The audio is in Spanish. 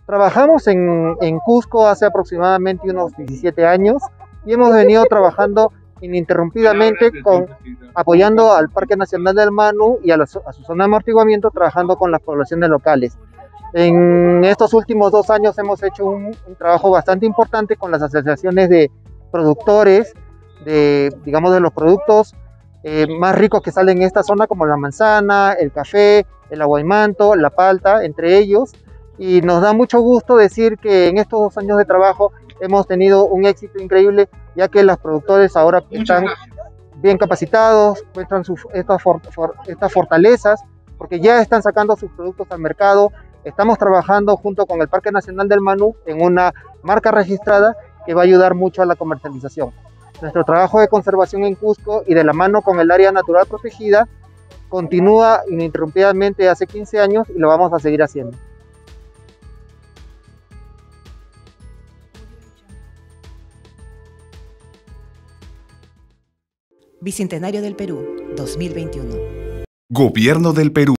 Trabajamos en Cusco hace aproximadamente unos 17 años y hemos venido trabajando ininterrumpidamente apoyando al Parque Nacional del Manu y a su zona de amortiguamiento, trabajando con las poblaciones locales. En estos últimos 2 años hemos hecho un trabajo bastante importante con las asociaciones de productores, digamos, de los productos más ricos que salen en esta zona, como la manzana, el café, el aguaimanto, la palta, entre ellos. Y nos da mucho gusto decir que en estos 2 años de trabajo hemos tenido un éxito increíble, ya que los productores ahora están bien capacitados, muestran estas fortalezas, porque ya están sacando sus productos al mercado. Estamos trabajando junto con el Parque Nacional del Manu en una marca registrada que va a ayudar mucho a la comercialización. Nuestro trabajo de conservación en Cusco y de la mano con el área natural protegida continúa ininterrumpidamente hace 15 años y lo vamos a seguir haciendo. Bicentenario del Perú, 2021. Gobierno del Perú.